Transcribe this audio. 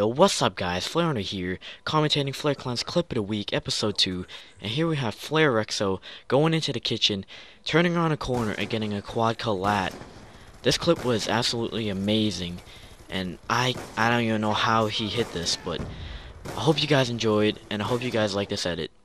Yo, what's up guys, Flare here, commentating Flare Clan's Clip of the Week, Episode 2, and here we have Flare Rexo going into the kitchen, turning around a corner and getting a quad collat. This clip was absolutely amazing, and I don't even know how he hit this, but I hope you guys enjoyed, and I hope you guys like this edit.